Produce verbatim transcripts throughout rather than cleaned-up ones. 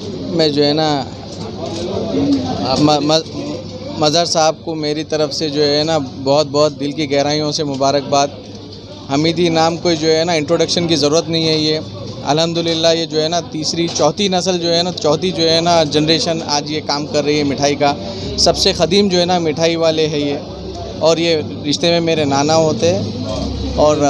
मैं जो है ना म, म, मज़हर साहब को मेरी तरफ़ से जो है ना बहुत बहुत दिल की गहराइयों से मुबारकबाद। हमीदी नाम कोई जो है ना इंट्रोडक्शन की ज़रूरत नहीं है। ये अल्हम्दुलिल्लाह ये जो है ना तीसरी चौथी नस्ल जो है ना चौथी जो है ना जनरेशन आज ये काम कर रही है मिठाई का। सबसे क़दीम जो है ना मिठाई वाले है ये, और ये रिश्ते में मेरे नाना होते हैं। और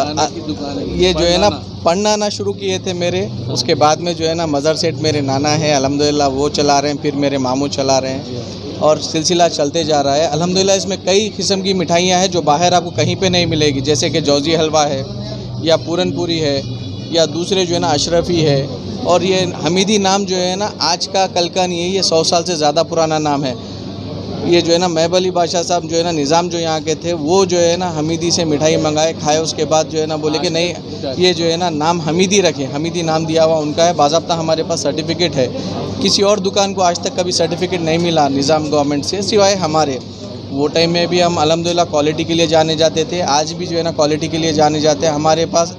ये जो है ना पढ़ना शुरू किए थे मेरे, उसके बाद में जो है ना मज़र सेट मेरे नाना है, अल्हम्दुलिल्लाह वो चला रहे हैं, फिर मेरे मामू चला रहे हैं और सिलसिला चलते जा रहा है अल्हम्दुलिल्लाह। इसमें कई किस्म की मिठाइयाँ हैं जो बाहर आपको कहीं पे नहीं मिलेगी, जैसे कि जौज़ी हलवा है या पूरन पूरी है या दूसरे जो है ना अशरफी है। और ये हमीदी नाम जो है ना आज का कल का नहीं है, ये सौ साल से ज़्यादा पुराना नाम है। ये जो है ना महब अली बादशाह साहब जो है ना निज़ाम जो यहाँ के थे, वो जो है ना हमीदी से मिठाई मंगाए खाए, उसके बाद जो है ना बोले कि नहीं ये जो है ना नाम हमीदी रखें, हमीदी नाम दिया हुआ उनका है, बाज़ाब्ता हमारे पास सर्टिफिकेट है। किसी और दुकान को आज तक कभी सर्टिफिकेट नहीं मिला निज़ाम गवर्नमेंट से, सिवाय हमारे। वो टाइम में भी हम अल्हम्दुलिल्लाह क्वालिटी के लिए जाने जाते थे, आज भी जो है ना क्वालिटी के लिए जाने जाते हैं। हमारे पास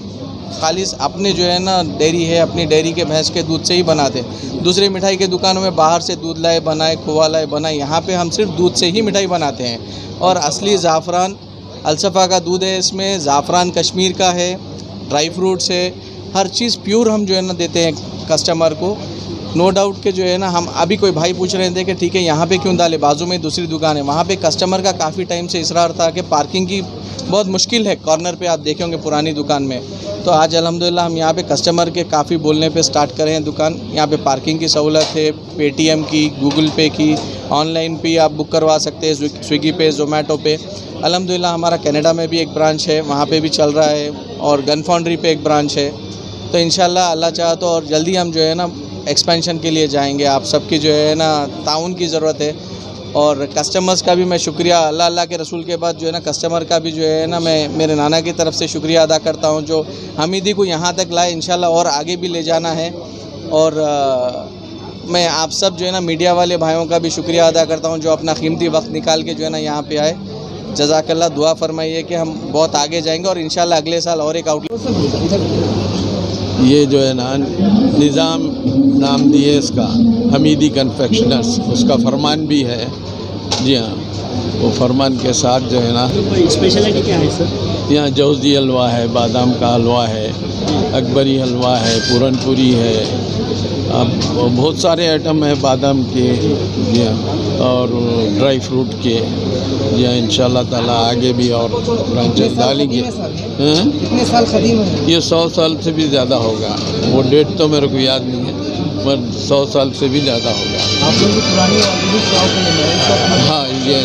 खालिस अपने जो है ना डेयरी है, अपनी डेयरी के भैंस के दूध से ही बनाते हैं। दूसरी मिठाई के दुकानों में बाहर से दूध लाए बनाए, खोआ लाए बनाए, यहाँ पे हम सिर्फ दूध से ही मिठाई बनाते हैं। और असली ज़ाफ़रान अलसफ़ा का दूध है, इसमें ज़ाफ़रान कश्मीर का है, ड्राई फ्रूट्स है, हर चीज़ प्योर हम जो है ना देते हैं कस्टमर को। नो डाउट के जो है ना हम अभी कोई भाई पूछ रहे थे कि ठीक है यहाँ पे क्यों डाले, बाजू में दूसरी दुकान है, वहाँ पे कस्टमर का काफ़ी टाइम से इसरार था कि पार्किंग की बहुत मुश्किल है, कॉर्नर पे आप देखे होंगे पुरानी दुकान में। तो आज अल्हम्दुलिल्लाह हम यहाँ पे कस्टमर के काफ़ी बोलने पे स्टार्ट करें हैं दुकान। यहाँ पे पार्किंग की सहूलत है, पेटीएम की, गूगल पे की, ऑनलाइन भी आप बुक करवा सकते हैं, स्विगी पे, ज़ोमैटो पे। अल्हम्दुलिल्लाह हमारा कनाडा में भी एक ब्रांच है, वहाँ पे भी चल रहा है, और गन फाउंड्री पे एक ब्रांच है। तो इंशाल्लाह अल्लाह चाहे तो और जल्दी हम जो है ना एक्सपेंशन के लिए जाएंगे। आप सबकी जो है ना ताउन की ज़रूरत है, और कस्टमर्स का भी मैं शुक्रिया, अल्लाह अल्लाह के रसूल के बाद जो है ना कस्टमर का भी जो है ना मैं मेरे नाना की तरफ से शुक्रिया अदा करता हूँ जो हमीदी को यहाँ तक लाए। इंशाल्लाह और आगे भी ले जाना है। और आ, मैं आप सब जो है ना मीडिया वाले भाइयों का भी शुक्रिया अदा करता हूँ जो अपना कीमती वक्त निकाल के जो है ना यहाँ पे आए। जज़ाकल्लाह, दुआ फरमाइए कि हम बहुत आगे जाएंगे और इंशाल्लाह अगले साल और एक आउटलेट। ये जो है ना निज़ाम नाम दिए इसका, हमीदी कन्फेक्शनर्स, उसका फरमान भी है। जी हाँ, वो फरमान के साथ जो है ना स्पेशलिटी क्या है सर? यहाँ जौज़ी हलवा है, बादाम का हलवा है, अकबरी हलवा है, पूरन पूरी है, अब बहुत सारे आइटम है बादाम के, जी हाँ, और ड्राई फ्रूट के। जी हाँ, इंशाल्लाह ताला आगे भी और ब्रांचेस डालेंगे। कितने साल कदीम है? ये सौ साल से भी ज़्यादा होगा, वो डेट तो मेरे को याद नहीं है, पर सौ साल से भी ज़्यादा होगा। आप लोग की पुरानी ऑलरेडी शॉप है? हाँ, ये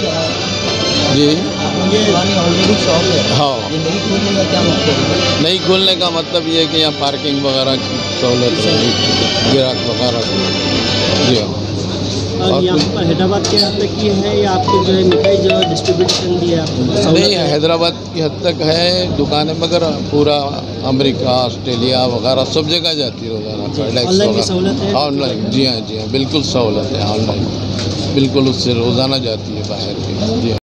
जी पुरानी ऑलरेडी शॉप है। हाँ, ये नई खोलने का क्या मतलब है? नहीं खोलने का मतलब ये है कि यहाँ पार्किंग वगैरह की सहूलत रहेगी, ग्राहक वगैरह की। जी हाँ। और यहाँ पर हैदराबाद के हद तक ये है या आपको जो है मिठाई जो डिस्ट्रीब्यूशन दी है आपको? नहीं, हैदराबाद की हद तक है दुकानें, मगर पूरा अमेरिका, ऑस्ट्रेलिया वगैरह सब जगह जाती है रोज़ाना। ऑनलाइन की सहूलत है? ऑनलाइन, जी हाँ जी हाँ, बिल्कुल सहूलत है ऑनलाइन, बिल्कुल उससे रोज़ाना जाती है बाहर की। जी हाँ।